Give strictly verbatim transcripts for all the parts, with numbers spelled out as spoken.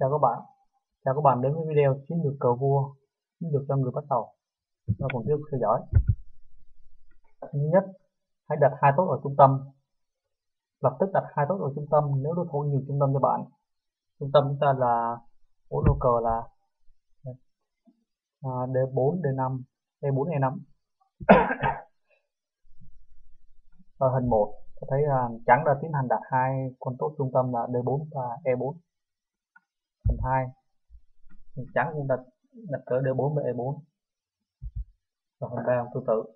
Chào các bạn, chào các bạn đến với video chiến lược cờ vua, chiến lược cho người bắt đầu. Và cùng tiếp tục theo dõi. Thứ nhất, hãy đặt hai tốt ở trung tâm. Lập tức đặt hai tốt ở trung tâm nếu đối thủ nhiều trung tâm cho bạn. Trung tâm chúng ta là bốn lô cờ là D bốn, D năm, E bốn, E năm. Ở hình một, ta thấy là trắng đã tiến hành đặt hai con tốt trung tâm là D bốn và E bốn. Hình hai, trắng cũng đặt đặt cỡ D bốn và E bốn. Và hình ba tương tự.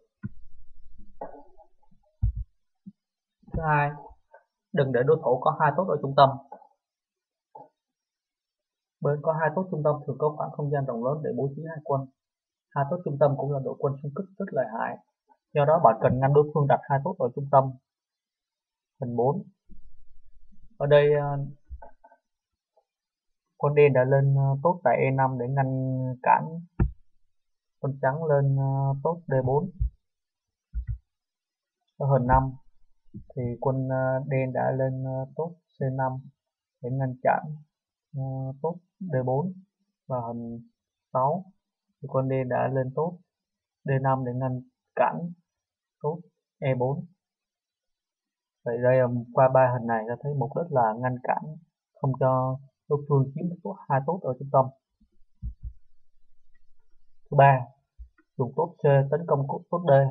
Thứ hai, đừng để đối thủ có hai tốt ở trung tâm. Bên có hai tốt trung tâm thường có khoảng không gian rộng lớn để bố trí hai quân. Hai tốt trung tâm cũng là đội quân xung kích rất lợi hại. Do đó bạn cần ngăn đối phương đặt hai tốt ở trung tâm. Hình bốn. Ở đây con đen đã lên tốt tại E năm để ngăn cản con trắng lên tốt D bốn. Ở hình năm thì quân đen đã lên tốt C năm để ngăn chặn tốt D bốn. Và hình sáu thì con đen đã lên tốt D năm để ngăn cản tốt E bốn. Vậy đây qua ba hình này ta thấy mục đích là ngăn cản không cho đối phương chiếm hai tốt ở trung tâm. Thứ ba, dùng tốt C tấn công tốt D.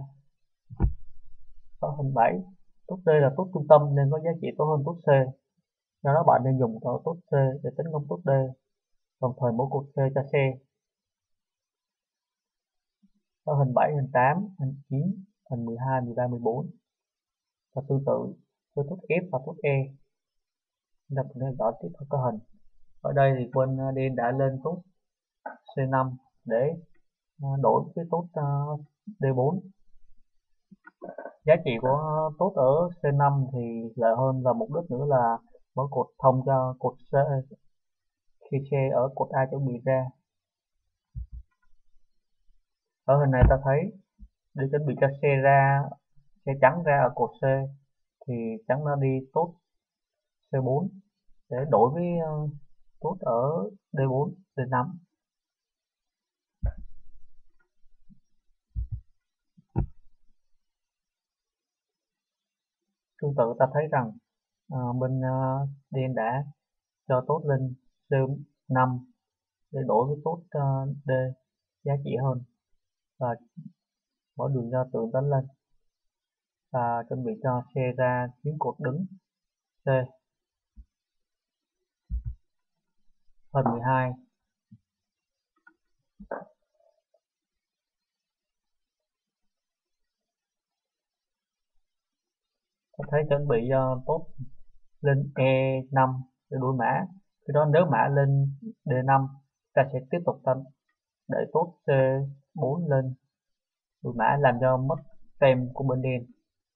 Ở hình bảy, tốt D là tốt trung tâm nên có giá trị tốt hơn tốt C. Do đó bạn nên dùng tốt C để tấn công tốt D, đồng thời mỗi cột C cho C. Ở hình bảy, hình tám, hình chín, hình mười hai, mười ba, mười bốn. Và tương tự với tốt F và tốt E. Chúng ta cùng theo dõi tiếp theo các hình. Ở đây thì quân đen đã lên tốt C năm để đổi với tốt D bốn. Giá trị của tốt ở C năm thì lợi hơn, và mục đích nữa là mỗi cột thông cho cột C khi C ở cột A chuẩn bị ra. Ở hình này ta thấy để chuẩn bị cho C ra, C trắng ra ở cột C thì trắng nó đi tốt C bốn để đổi với tốt ở D bốn, D năm. Tương tự ta thấy rằng à, bên uh, đen đã cho tốt lên C năm để đổi với tốt uh, D giá trị hơn, và mở đường cho tượng đánh lên và chuẩn bị cho C ra chiếm cột đứng C. Hình mười hai, ta thấy chuẩn bị cho tốt lên E năm để đuổi mã. Khi đó nếu mã lên D năm, ta sẽ tiếp tục đánh để tốt C bốn lên đuổi mã làm cho mất tem của bên đen.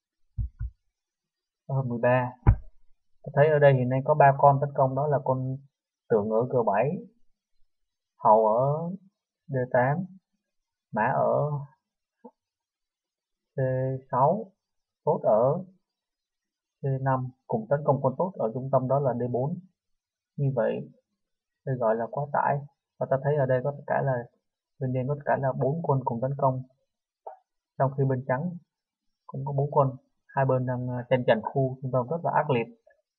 Ở mười ba, ta thấy ở đây hiện nay có ba con tấn công, đó là con tượng ở G bảy, hầu ở D tám, mã ở C sáu, tốt ở C năm, cùng tấn công con tốt ở trung tâm đó là D bốn. Như vậy đây gọi là quá tải, và ta thấy ở đây có tất cả là bên đen có tất cả là bốn quân cùng tấn công, trong khi bên trắng cũng có bốn quân. Hai bên đang tranh giành khu trung tâm rất là ác liệt.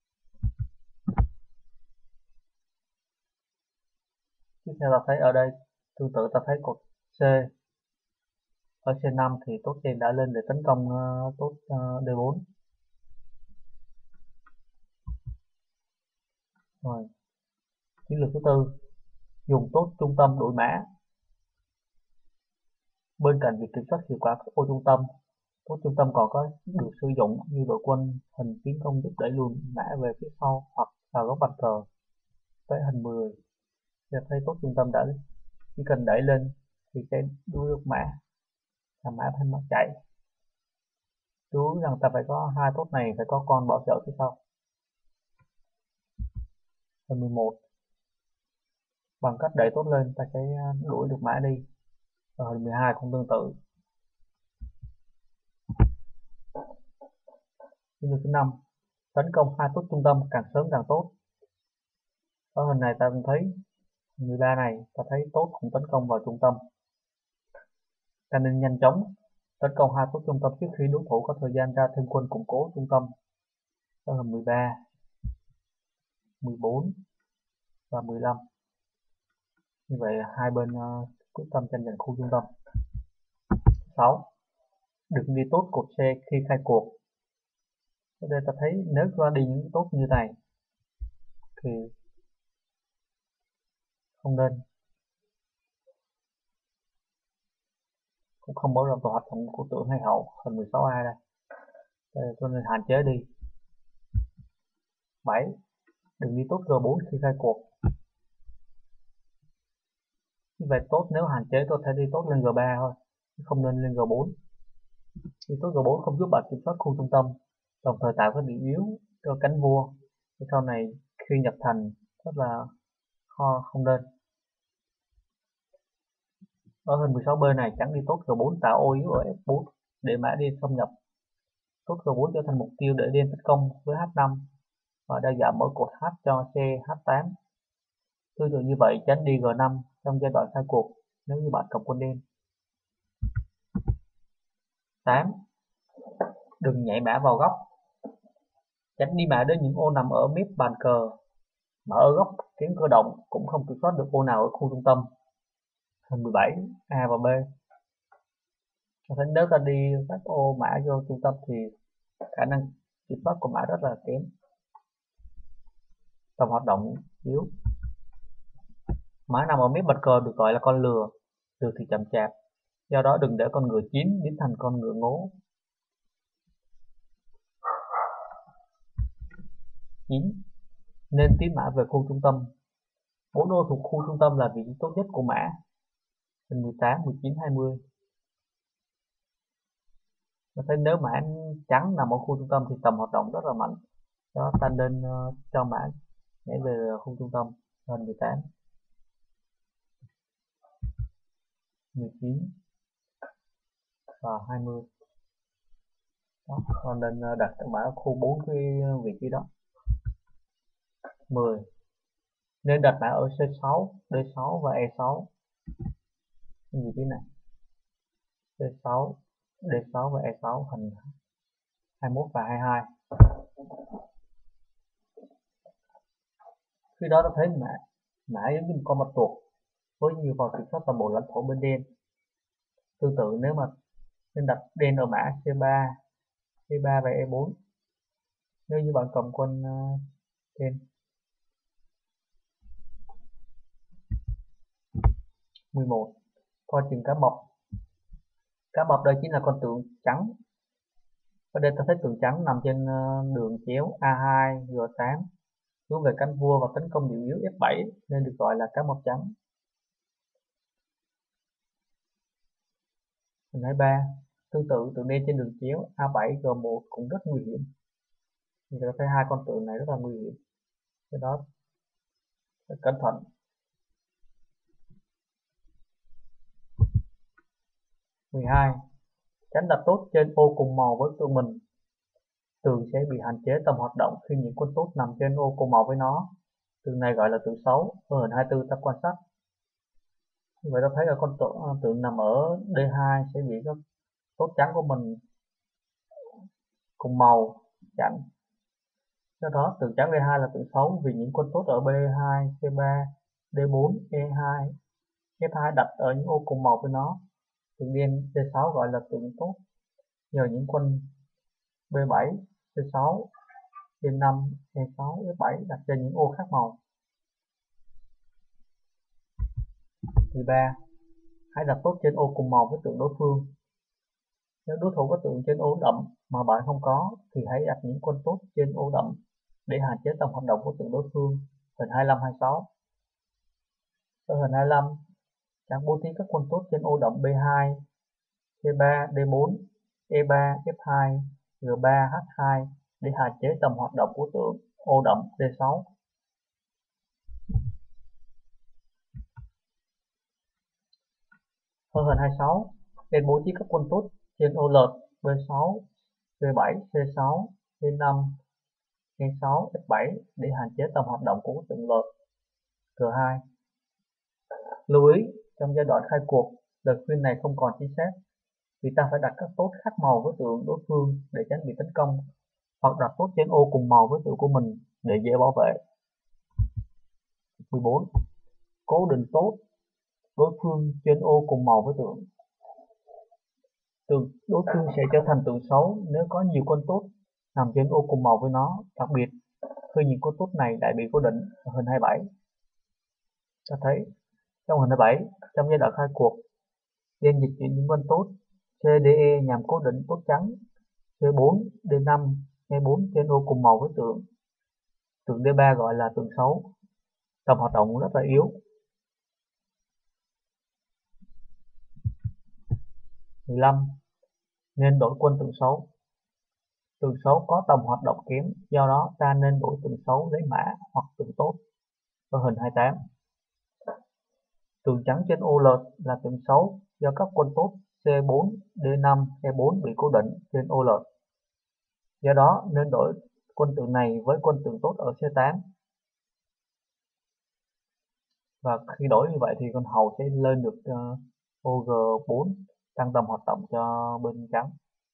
Tiếp theo ta thấy ở đây tương tự ta thấy cột C ở C năm thì tốt đen đã lên để tấn công uh, tốt uh, D bốn. Rồi, chiến lược thứ tư, dùng tốt trung tâm đuổi mã. Bên cạnh việc kiểm soát hiệu quả các ô trung tâm, tốt trung tâm còn có được sử dụng như đội quân hình tiến công giúp đẩy lùi mã về phía sau hoặc vào góc bàn cờ. Với hình mười, ta thấy tốt trung tâm đã chỉ cần đẩy lên thì sẽ đuổi được mã, làm mã thêm mã chạy. Chú rằng ta phải có hai tốt này phải có con bảo trợ phía sau. Hình mười một, bằng cách đẩy tốt lên ta sẽ đuổi được mã đi. Và hình mười hai cũng tương tự. Chiến lược thứ năm, tấn công hai tốt trung tâm càng sớm càng tốt. Ở Ở hình này ta cũng thấy mười ba này, ta thấy tốt cũng tấn công vào trung tâm. Ta nên nhanh chóng tấn công hai tốt trung tâm trước khi đối thủ có thời gian ra thêm quân củng cố trung tâm. Đó là mười ba, mười bốn và mười lăm. Như vậy hai bên uh, quyết tâm tranh giành khu trung tâm. sáu. Đừng đi tốt cột C khi khai cuộc. Ở đây ta thấy nếu ta đi những tốt như này thì không nên, cũng không mở rộng tổ hoạt động của tượng hay hậu. Hình mười sáu A đây, đây tôi nên hạn chế đi. bảy. Đừng đi tốt G bốn khi khai cuộc. Như vậy tốt nếu hạn chế tôi thể đi tốt lên G ba thôi, không nên lên G bốn. Đi tốt G bốn không giúp bạn kiểm soát khu trung tâm, đồng thời tạo cái điểm yếu cho cánh vua. Thì sau này khi nhập thành rất là khó, không nên. Ở hình mười sáu B này chẳng đi tốt G bốn tạo ô yếu ở F bốn để mã đi xâm nhập. Tốt G bốn trở thành mục tiêu để đen tấn công với H năm và đe dọa mở cột H cho C H tám. Tương tự như vậy tránh đi G năm trong giai đoạn khai cuộc nếu như bạn cầm quân đen. tám. Đừng nhảy mã vào góc. Tránh đi mã đến những ô nằm ở mép bàn cờ. Mã ở góc khiến cơ động cũng không kiểm soát được ô nào ở khu trung tâm. Hình mười bảy A và B. Nếu ta đi các ô mã vô trung tâm thì khả năng kiểm soát của mã rất là kém. Tầm hoạt động yếu. Mã nằm ở mép bàn cờ được gọi là con lừa, lừa thì chậm chạp. Do đó đừng để con ngựa chín biến thành con ngựa ngố. chín. Nên tiến mã về khu trung tâm. Bốn ô thuộc khu trung tâm là vị trí tốt nhất của mã. Hình mười tám, mười chín, hai mươi. Mình thấy nếu mã trắng nằm ở khu trung tâm thì tầm hoạt động rất là mạnh. Đó, ta nên uh, cho mã nhảy về khu trung tâm. Hình mười tám, mười chín và hai mươi. Đó, ta nên đặt mã ở khu bốn cái vị trí đó. mười. Nên đặt mã ở C sáu, D sáu và E sáu. Vị trí này. C sáu, D sáu và E sáu hình hai mươi mốt và hai mươi hai. Khi đó ta thấy mã mã giống như một con bạch tuộc với nhiều vào kiểm soát toàn bộ lãnh thổ bên đen. Tương tự nếu mà nên đặt đen ở mã C ba, C ba và E bốn nếu như bạn cầm quân uh, đen. mười một. Coi chừng cá mập. Cá mập đây chính là con tượng trắng. Ở đây ta thấy tượng trắng nằm trên đường chéo A hai, G tám hướng về cánh vua và tấn công điểm yếu F bảy nên được gọi là cá mập trắng. Hình hai mươi ba. Tương tự tượng đen trên đường chéo A bảy, G một cũng rất nguy hiểm. Mình ta thấy hai con tượng này rất là nguy hiểm. Cái đó phải cẩn thận. mười hai. Tránh đặt tốt trên ô cùng màu với tượng mình. Tượng sẽ bị hạn chế tầm hoạt động khi những quân tốt nằm trên ô cùng màu với nó. Tượng này gọi là tượng xấu. Ở hình hai mươi tư ta quan sát. Như vậy ta thấy là con tượng, tượng nằm ở D hai sẽ bị các tốt trắng của mình cùng màu chặn. Do đó tượng trắng D hai là tượng xấu vì những quân tốt ở B hai, C ba, D bốn, E hai, F hai đặt ở những ô cùng màu với nó. Tượng đen D sáu gọi là tượng tốt nhờ những quân B bảy, C sáu, D năm, E sáu, F bảy đặt trên những ô khác màu. mười ba. Hãy đặt tốt trên ô cùng màu với tượng đối phương. Nếu đối thủ có tượng trên ô đậm mà bạn không có thì hãy đặt những quân tốt trên ô đậm để hạn chế tầm hoạt động của tượng đối phương. Hình hai mươi lăm, hai mươi sáu. Ở hình hai mươi lăm, chẳng bố trí các quân tốt trên ô đậm B hai, C ba, D bốn, E ba, F hai, G ba, H hai để hạn chế tầm hoạt động của tượng ô đậm D sáu. Ở hình hai mươi sáu, nên bố trí các quân tốt trên ô lợt B sáu, C bảy, C sáu, D năm, E sáu, F bảy để hạn chế tầm hoạt động của tượng lợt. R hai. Lưu ý, trong giai đoạn khai cuộc, lời khuyên này không còn chính xác vì ta phải đặt các tốt khác màu với tượng đối phương để tránh bị tấn công, hoặc đặt tốt trên ô cùng màu với tượng của mình để dễ bảo vệ. mười bốn. Cố định tốt đối phương trên ô cùng màu với tượng. Tượng đối phương sẽ trở thành tượng xấu nếu có nhiều con tốt nằm trên ô cùng màu với nó, đặc biệt khi những con tốt này lại bị cố định ở hình hai mươi bảy. Ta thấy trong hình hai mươi bảy, trong giai đoạn khai cuộc, đen dịch chuyển những con tốt C, D, E nhằm cố định tốt trắng C bốn, D năm, E bốn trên ô cùng màu với tượng. Tượng D ba gọi là tượng xấu. Tầm hoạt động rất là yếu. mười lăm. Nên đổi quân tượng xấu. Tượng xấu có tầm hoạt động kém, do đó ta nên đổi tượng xấu lấy mã hoặc tượng tốt ở hình hai mươi tám. Tượng trắng trên ô lệch là tượng xấu do các quân tốt C bốn, D năm, E bốn bị cố định trên ô lệch. Do đó nên đổi quân tượng này với quân tượng tốt ở C tám. Và khi đổi như vậy thì con hầu sẽ lên được uh, ô G bốn, tăng tầm hoạt động cho bên trắng.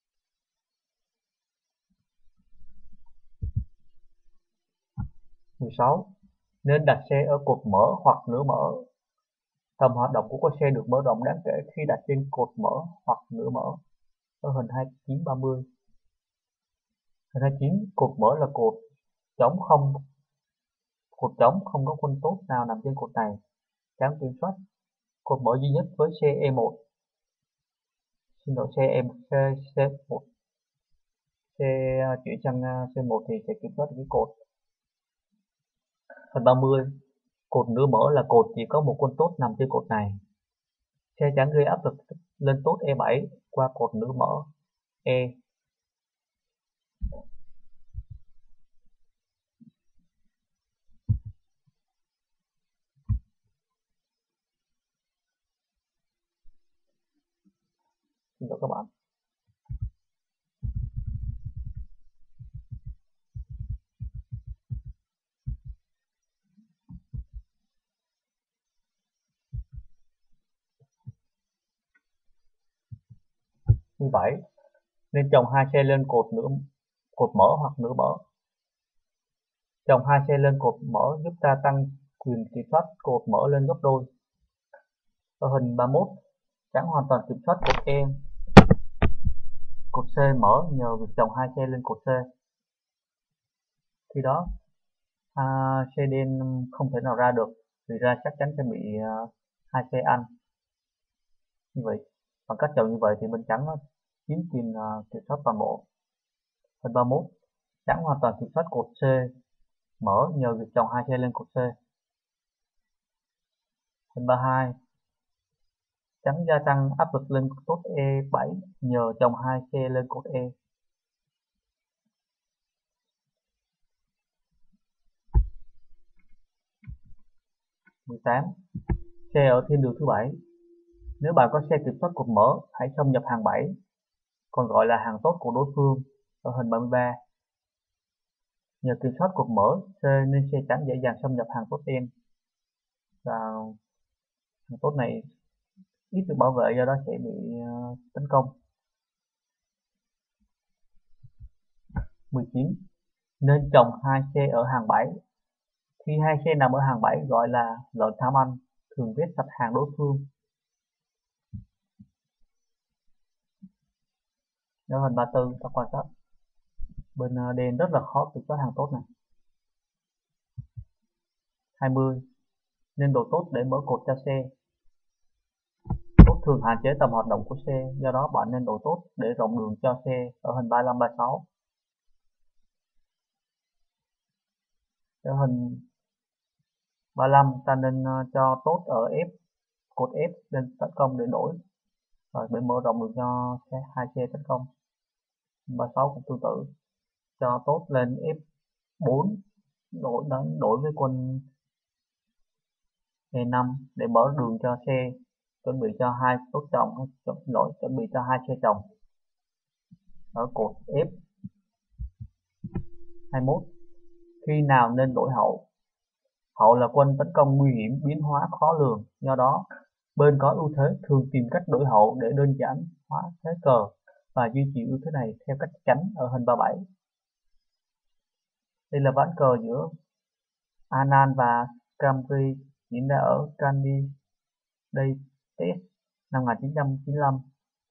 mười sáu. Nên đặt xe ở cột mở hoặc nửa mở. Tầm hoạt động của con xe được mở rộng đáng kể khi đặt trên cột mở hoặc nửa mở ở hình hai mươi chín ba mươi. Hình hai mươi chín, cột mở là cột trống không cột trống không có quân tốt nào nằm trên cột này. Trắng kiểm soát cột mở duy nhất với C E một. Xin lỗi, C E một, C, C1. C chuyển sang C một thì sẽ kiểm soát cái cột. Phần ba mươi, cột nửa mở là cột chỉ có một quân tốt nằm trên cột này. Xe trắng gây áp lực lên tốt E bảy qua cột nửa mở E. Xin lỗi các bạn. mười bảy. Nên chồng hai xe lên cột nửa cột mở hoặc nửa mở. Chồng hai xe lên cột mở giúp ta tăng quyền kiểm soát cột mở lên gấp đôi. Ở hình ba mươi mốt, trắng hoàn toàn kiểm soát cột E. Cột C mở nhờ việc chồng hai xe lên cột C. Khi đó à, xe đen không thể nào ra được, vì ra chắc chắn sẽ bị uh, hai xe ăn. Như vậy, bằng cách chồng như vậy thì bên trắng chiếm quyền uh, kiểm soát toàn bộ. Phần ba mươi mốt, trắng hoàn toàn kiểm soát cột C mở nhờ việc chồng hai xe lên cột C. Phần ba mươi hai, trắng gia tăng áp lực lên tốt E bảy nhờ chồng hai xe lên cột E. mười tám. Xe ở thiên đường thứ bảy. Nếu bạn có xe kiểm soát cột mở, hãy xâm nhập hàng bảy, còn gọi là hàng tốt của đối phương ở hình ba mươi ba. Nhờ kiểm soát cột mở C nên xe trắng dễ dàng xâm nhập hàng tốt đen. Và hàng tốt này ít được bảo vệ, do đó sẽ bị uh, tấn công. mười chín. Nên chồng hai xe ở hàng bảy. Khi hai xe nằm ở hàng bảy gọi là lợn tham ăn, thường vết sạch hàng đối phương. Ở hình ba mươi tư, ta quan sát bên đen rất là khó kiểm soát hàng tốt này. hai mươi. Nên đồ tốt để mở cột cho xe. Tốt thường hạn chế tầm hoạt động của xe, do đó bạn nên đồ tốt để rộng đường cho xe ở hình ba mươi lăm ba mươi sáu. Ở hình ba mươi lăm ta nên cho tốt ở F, cột F lên tấn công để đổi, rồi để mở rộng đường cho xe, hai xe tấn công. ba mươi sáu cũng tương tự, cho tốt lên F bốn đổi đánh đổi với quân E năm để mở đường cho xe, chuẩn bị cho hai tốt chồng, lỗi chuẩn bị cho hai xe chồng ở cột F. hai mươi mốt. Khi nào nên đổi hậu? Hậu là quân tấn công nguy hiểm, biến hóa khó lường, do đó bên có ưu thế thường tìm cách đổi hậu để đơn giản hóa thế cờ và duy trì ưu thế này theo cách tránh ở hình ba bảy. Đây là ván cờ giữa Anand và Khamri diễn ra ở Candidates năm một nghìn chín trăm chín mươi lăm.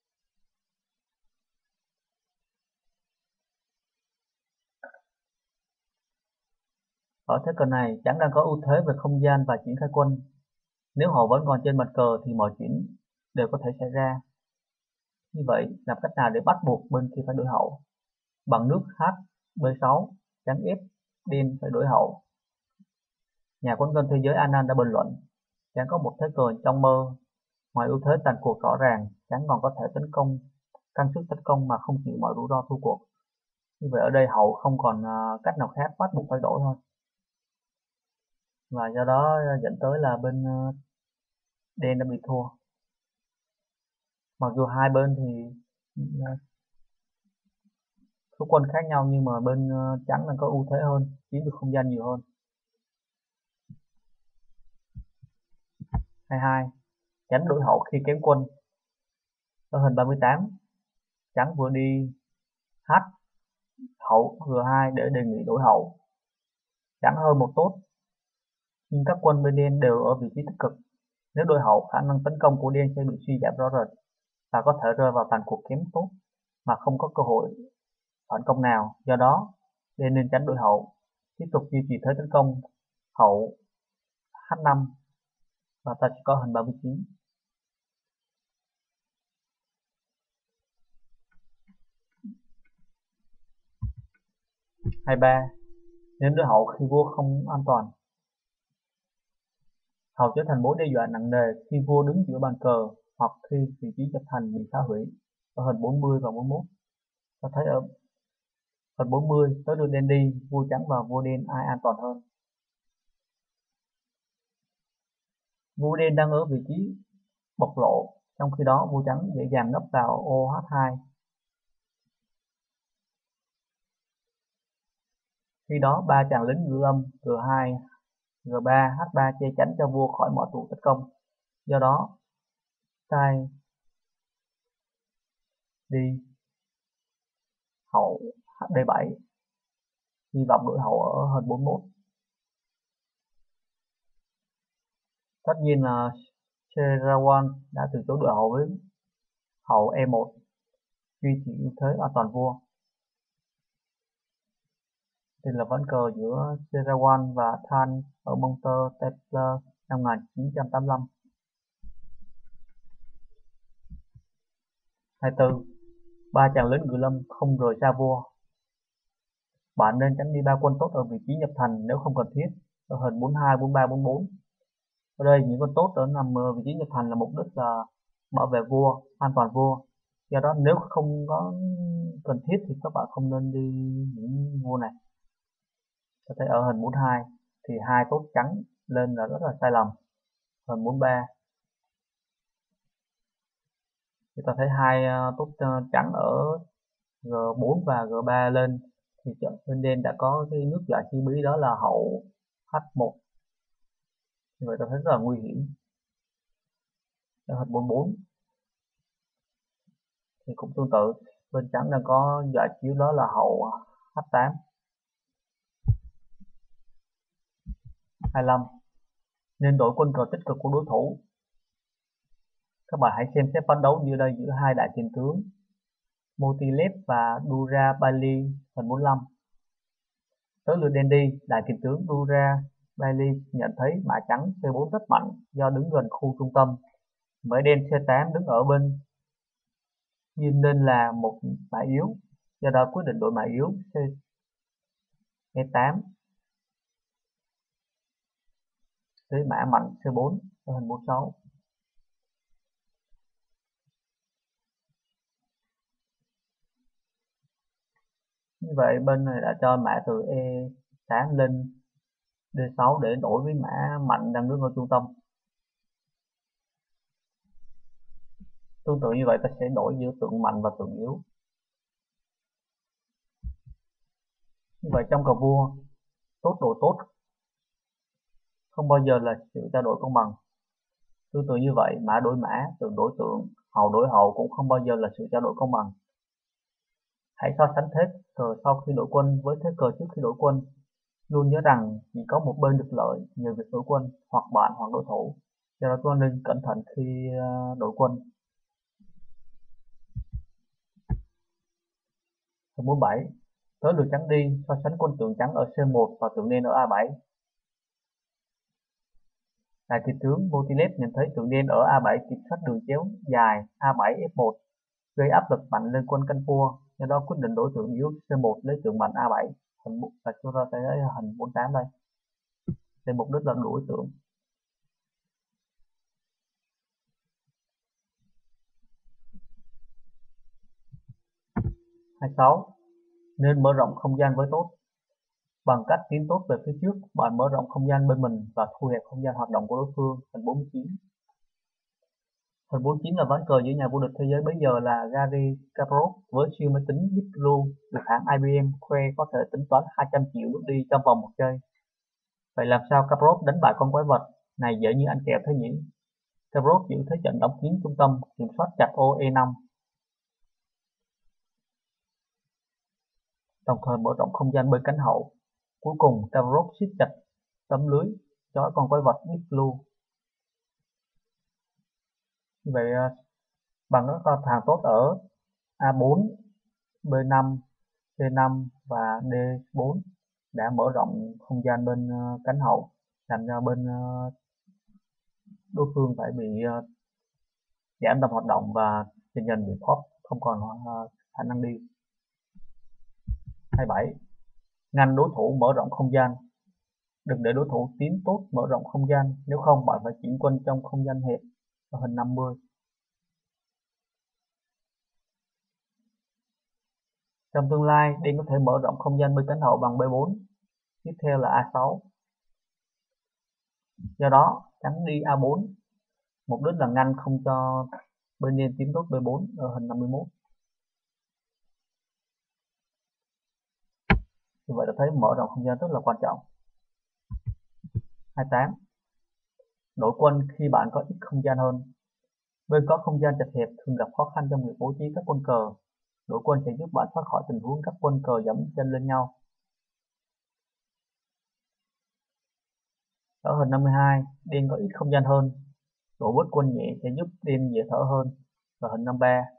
Ở thế cờ này, trắng đang có ưu thế về không gian và triển khai quân. Nếu hậu vẫn còn trên mặt cờ thì mọi chuyện đều có thể xảy ra. Như vậy, làm cách nào để bắt buộc bên kia phải đổi hậu? Bằng nước H B sáu, trắng ép đen phải đổi hậu. Nhà quân cân thế giới Anand đã bình luận, trắng có một thế cờ trong mơ. Ngoài ưu thế tàn cuộc rõ ràng, trắng còn có thể tấn công, căng sức tấn công mà không chịu mọi rủi ro thua cuộc. Như vậy ở đây hậu không còn cách nào khác, bắt buộc phải đổi thôi. Và do đó dẫn tới là bên đen đã bị thua. Mặc dù hai bên thì số quân khác nhau nhưng mà bên trắng đang có ưu thế hơn, chiếm được không gian nhiều hơn. hai hai. Trắng đổi hậu khi kém quân. Ở hình ba mươi tám, trắng vừa đi H hậu G hai để đề nghị đổi hậu. Trắng hơn một tốt, nhưng các quân bên đen đều ở vị trí tích cực. Nếu đổi hậu, khả năng tấn công của đen sẽ bị suy giảm rõ rệt và có thể rơi vào tàn cuộc kém tốt mà không có cơ hội phản công nào. Do đó, đen nên tránh đổi hậu, tiếp tục duy trì thế tấn công hậu H năm và ta chỉ có hình ba mươi chín. hai ba. Nên đổi hậu khi vua không an toàn. Hậu trở thành mối đe dọa nặng nề khi vua đứng giữa bàn cờ hoặc khi vị trí chập thành bị phá hủy. Ở hình bốn mươi và bốn mươi mốt, ta thấy ở hình bốn mươi tới đường đen đi, vua trắng và vua đen ai an toàn hơn. Vua đen đang ở vị trí bộc lộ, trong khi đó vua trắng dễ dàng nấp vào ô H hai. Khi đó ba chàng lính ngự âm G hai, G ba, H ba che chắn cho vua khỏi mọi tụ tấn công. Do đó, sai đi hậu D bảy, hy vọng đổi hậu ở hình bốn mươi mốt. Tất nhiên là Serawan đã từ chối đổi hậu với hậu E một, duy trì ưu thế an toàn vua. Đây là ván cờ giữa Serawan và Than ở Monte Templar năm một nghìn chín trăm tám mươi lăm. hai tư. Ba chàng lính ngự lâm không rời xa vua. Bạn nên tránh đi ba quân tốt ở vị trí nhập thành nếu không cần thiết. Ở hình bốn mươi hai, bốn mươi ba, bốn mươi bốn. Ở đây những con tốt ở nằm ở vị trí nhập thành là mục đích là bảo vệ vua, an toàn vua. Do đó nếu không có cần thiết thì các bạn không nên đi những vua này. Có thể ở hình bốn mươi hai thì hai tốt trắng lên là rất là sai lầm. Hình bốn mươi ba chúng ta thấy hai tốt trắng ở G bốn và G ba lên thì bên đen đã có cái nước giải chi bí, đó là hậu H một. Như vậy ta thấy rất là nguy hiểm. Ở hình bốn mươi bốn thì cũng tương tự, bên trắng đang có giải chiếu đó là hậu H tám. hai lăm. Nên đổi quân cờ tích cực của đối thủ. Các bạn hãy xem xét ván đấu như đây giữa hai đại tiền tướng Motilev và Dura Bali hình bốn mươi lăm. Tới lượt đen đi, đại tiền tướng Dura Bali nhận thấy mã trắng C bốn rất mạnh do đứng gần khu trung tâm. Mã đen C tám đứng ở bên nhưng nên là một mã yếu, do đó quyết định đổi mã yếu C E tám tới mã mạnh C bốn ở hình bốn mươi sáu. Như vậy bên này đã cho mã từ E tám lên D sáu để đổi với mã mạnh đang đứng ở trung tâm. Tương tự như vậy ta sẽ đổi giữa tượng mạnh và tượng yếu. Như vậy trong cờ vua, tốt đồ tốt không bao giờ là sự trao đổi công bằng. Tương tự như vậy, mã đổi mã, tượng đổi tượng, hậu đổi hậu cũng không bao giờ là sự trao đổi công bằng. Hãy so sánh thế cờ sau khi đổi quân với thế cờ trước khi đổi quân. Luôn nhớ rằng chỉ có một bên được lợi nhờ việc đổi quân, hoặc bạn hoặc đối thủ. Do đó tôi nên cẩn thận khi đổi quân. Phần bốn mươi bảy. Tới lượt trắng đi, so sánh quân tượng trắng ở C một và tượng đen ở A bảy. Đại kỵ tướng Motilet nhận thấy tượng đen ở A bảy kiểm soát đường chéo dài A bảy F một, gây áp lực mạnh lên quân canh vua, do đó quyết định đổi tượng yếu C một lấy tượng mạnh A bảy. Hình và chúng ta sẽ thấy hình bốn mươi tám đây. Để mục đích là đuổi tượng. hai mươi sáu. Nên mở rộng không gian với tốt. Bằng cách tiến tốt về phía trước, bạn mở rộng không gian bên mình và thu hẹp không gian hoạt động của đối phương. Phần bốn mươi chín. Phần bốn mươi chín là ván cờ giữa nhà vô địch thế giới bấy giờ là Garry Kasparov với siêu máy tính Deep Blue được hãng I B M khoe có thể tính toán hai trăm triệu bước đi trong vòng một giây. Vậy làm sao Kasparov đánh bại con quái vật này dễ như ăn kẹo thế nhỉ? Kasparov giữ thế trận đóng kín trung tâm, kiểm soát chặt ô E năm, đồng thời mở rộng không gian bên cánh hậu. Cuối cùng Kasparov siết chặt tấm lưới trói con quái vật Deep Blue. Như vậy bằng các hàng tốt ở A bốn, B năm, C năm và D bốn đã mở rộng không gian bên cánh hậu, làm cho bên đối phương phải bị giảm tầm hoạt động và dần dần bị pop, không còn khả năng đi. hai mươi bảy. Ngăn đối thủ mở rộng không gian. Đừng để đối thủ tiến tốt mở rộng không gian, nếu không bạn phải chuyển quân trong không gian hẹp. Ở hình năm mươi. Trong tương lai, đen có thể mở rộng không gian bên cánh hậu bằng B bốn. Tiếp theo là A sáu. Do đó, trắng đi A bốn. Mục đích là ngăn không cho bên đen tiến tốt B bốn ở hình năm mươi mốt. Như vậy đã thấy mở rộng không gian rất là quan trọng. hai mươi tám. Đổi quân khi bạn có ít không gian hơn. Bên có không gian chật hẹp thường gặp khó khăn trong việc bố trí các quân cờ. Đổi quân sẽ giúp bạn thoát khỏi tình huống các quân cờ dẫm chân lên nhau. Ở hình năm mươi hai, đen có ít không gian hơn. Đổi bớt quân nhẹ sẽ giúp đen dễ thở hơn. Ở hình năm mươi ba.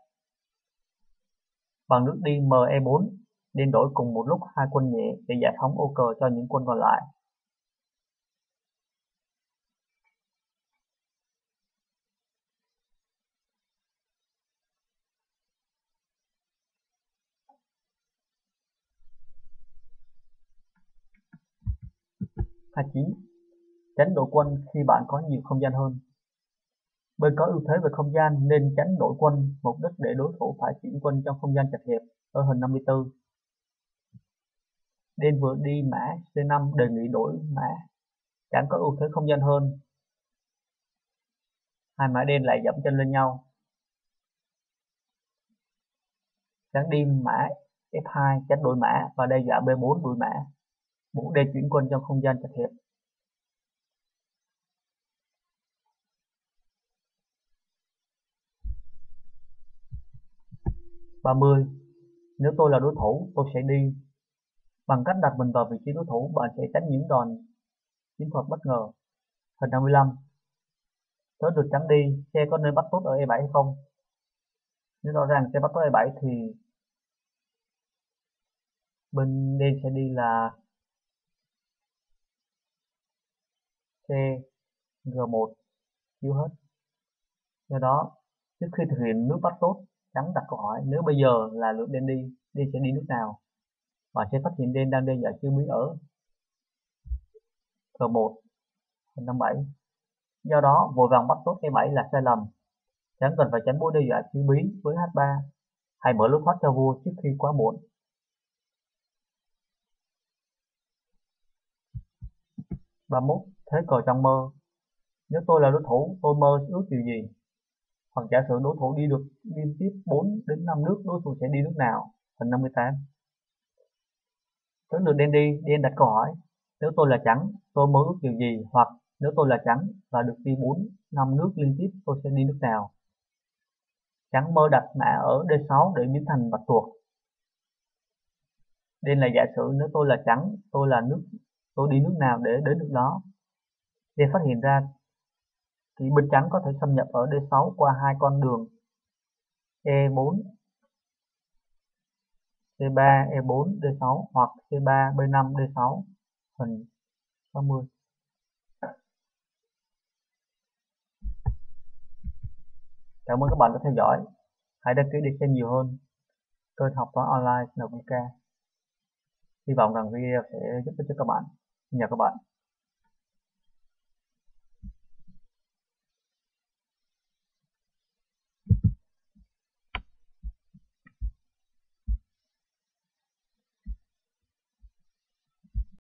Bằng nước đi M E bốn, đen đổi cùng một lúc hai quân nhẹ để giải phóng ô cờ cho những quân còn lại. hai mươi chín. Tránh đổi quân khi bạn có nhiều không gian hơn. Bên có ưu thế về không gian nên tránh đổi quân, mục đích để đối thủ phải chuyển quân trong không gian chật hẹp. Ở hình năm mươi tư. Đen vừa đi mã C năm đề nghị đổi mã, trắng có ưu thế không gian hơn. Hai mã đen lại dẫm chân lên nhau. Trắng đi mã F hai tránh đổi mã và đe dọa B bốn đổi mã, buộc đen chuyển quân trong không gian chật hẹp. ba mươi. Nếu tôi là đối thủ, tôi sẽ đi. Bằng cách đặt mình vào vị trí đối thủ, bạn sẽ tránh những đòn chiến thuật bất ngờ. Hình năm mươi lăm. Tới lượt trắng đi, xe có nên bắt tốt ở E bảy hay không? Nếu rõ ràng xe bắt tốt E bảy thì bên đen sẽ đi là C G một yếu hết. Do đó, trước khi thực hiện nước bắt tốt, trắng đặt câu hỏi nếu bây giờ là lượt đen đi, đen sẽ đi nước nào? Bạn sẽ phát hiện đen đang đe dọa chiêu bí ở G một, hình năm mươi bảy. Do đó, vội vàng bắt tốt E bảy là sai lầm. Trắng cần phải tránh mối đe dọa chiêu bí với H ba. Hãy mở lối thoát cho vua trước khi quá muộn. ba mươi mốt. Thế cờ trong mơ. Nếu tôi là đối thủ, tôi mơ ước điều gì? Hoặc giả sử đối thủ đi được liên tiếp bốn đến năm nước, đối thủ sẽ đi nước nào? Hình năm mươi tám. Tới lượt đen đi, đen đặt câu hỏi. Nếu tôi là trắng, tôi mơ ước điều gì? Hoặc Nếu tôi là trắng và được đi bốn năm nước liên tiếp, tôi sẽ đi nước nào? Trắng mơ đặt mã ở D sáu để biến thành bạch tuộc. Đây là giả sử nếu tôi là trắng, tôi là nước, tôi đi nước nào để đến nước đó. Để phát hiện ra thì bên trắng có thể xâm nhập ở D sáu qua hai con đường E bốn, C ba, E bốn, D sáu hoặc C ba, B năm, D sáu. Hình sáu mươi. Cảm ơn các bạn đã theo dõi. Hãy đăng ký để xem nhiều hơn kênh học toán online en vê ca. Hy vọng rằng video sẽ giúp ích cho các bạn. Xin chào các bạn.